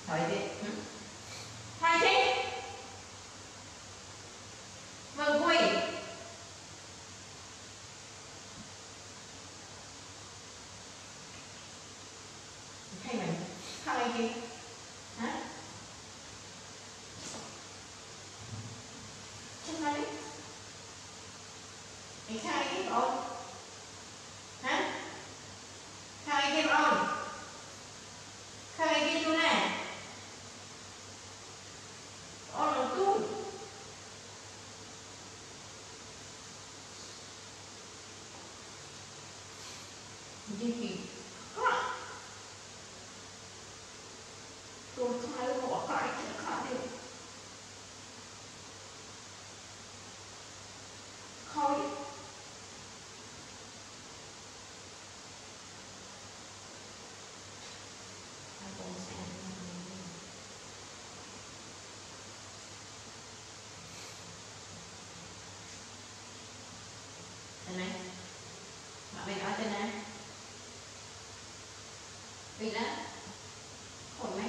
Thôi đi. Thôi chứ. Mừng vui. Thay mình. Thôi đi. Hả? Chân nói đi. Mày khai cái rồi. Hả? Khai cái rồi. Khai cái chỗ này. Nó tu. Đi kì. Tôi khai bỏ khai chẳng khai đi. Khói. Đây này. Bạn mình nói tên này. Vì đó. Khổ mấy.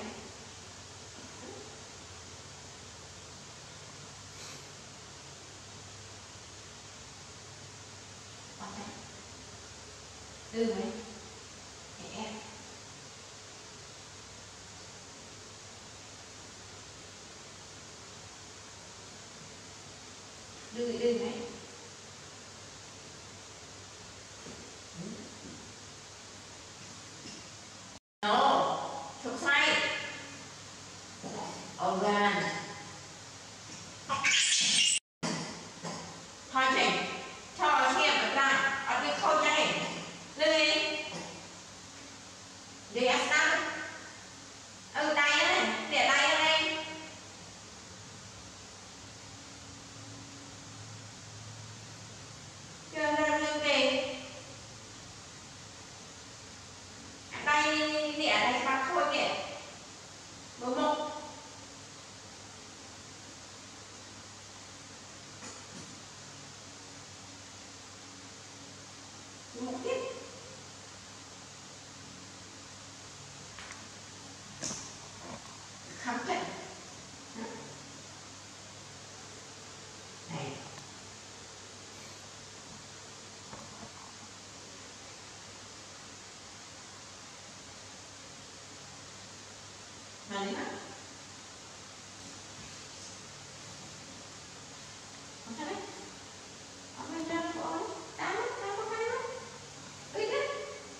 Bắt đây. Đưa mấy. Để em. Đưa mấy. No, thuộc sai. Organ. Thôi chị, cho xem ở ra, ở cái khâu này. Lên đi. Để ăn năm. Đây á, để đây ở đây. Cho ra lưng kì. Đây, để ở đây bắt khôi kìa. Bố mục. Bố mục tiếp. Khám chạy. Này. Mà đi nào. Không sao đấy. Ông lên ra của ông. Đá mất cái đó. Ê đấy.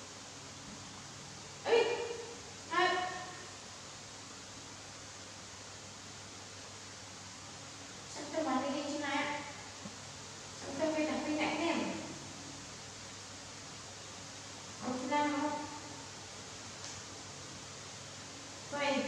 Ê. Này. Sao tôi bán đi chứ này. Sao tôi về đặt bên cạnh em. Ông ra không? Vậy